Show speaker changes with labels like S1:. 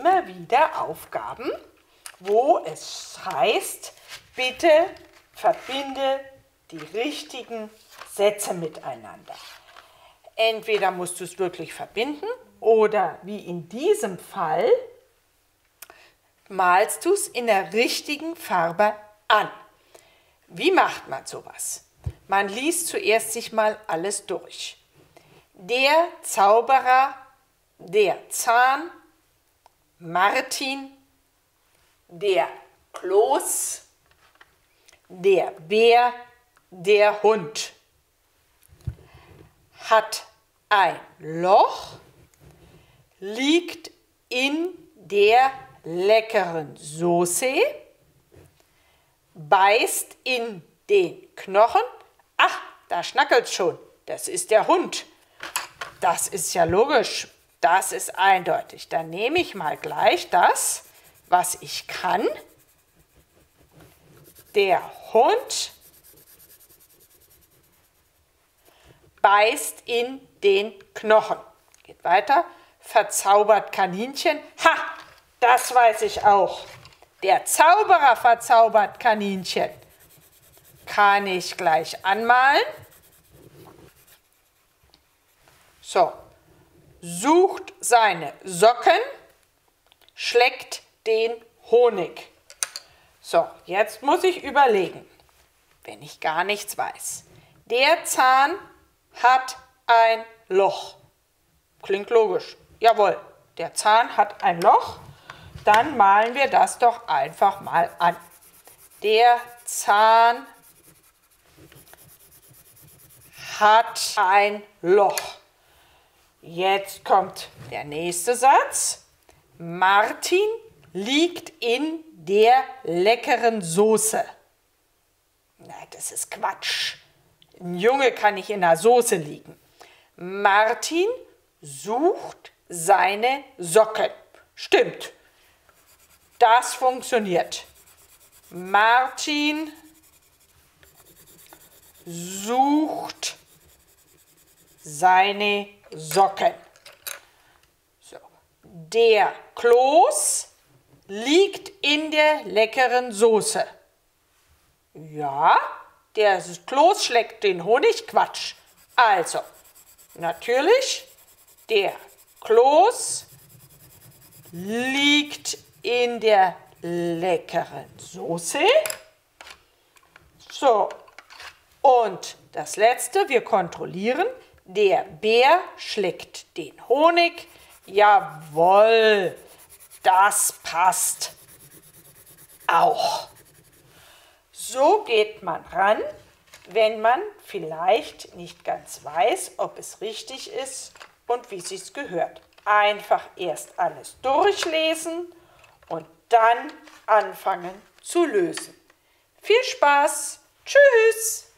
S1: immer wieder Aufgaben, wo es heißt, bitte verbinde die richtigen Sätze miteinander. Entweder musst du es wirklich verbinden oder wie in diesem Fall malst du es in der richtigen Farbe an. Wie macht man sowas? Man liest zuerst sich mal alles durch. Der Zauberer, der Zahn, Martin, der Kloß, der Bär, der Hund. Hat ein Loch, liegt in der leckeren Soße, beißt in den Knochen. Ach, da schnackelt's schon. Das ist der Hund. Das ist ja logisch. Das ist eindeutig. Dann nehme ich mal gleich das, was ich kann. Der Hund beißt in den Knochen. Geht weiter. Verzaubert Kaninchen. Ha, das weiß ich auch. Der Zauberer verzaubert Kaninchen. Kann ich gleich anmalen. So. Sucht seine Socken, schleckt den Honig. So, jetzt muss ich überlegen, wenn ich gar nichts weiß. Der Zahn hat ein Loch. Klingt logisch. Jawohl, der Zahn hat ein Loch. Dann malen wir das doch einfach mal an. Der Zahn hat ein Loch. Jetzt kommt der nächste Satz. Martin liegt in der leckeren Soße. Na, das ist Quatsch. Ein Junge kann nicht in der Soße liegen. Martin sucht seine Socken. Stimmt. Das funktioniert. Martin sucht seine Socken. So. Der Kloß liegt in der leckeren Soße. Ja, der Kloß schleckt den Honig. Quatsch. Also, natürlich, der Kloß liegt in der leckeren Soße. So, und das letzte, wir kontrollieren. Der Bär schleckt den Honig. Jawohl, das passt auch. So geht man ran, wenn man vielleicht nicht ganz weiß, ob es richtig ist und wie es sich gehört. Einfach erst alles durchlesen und dann anfangen zu lösen. Viel Spaß! Tschüss!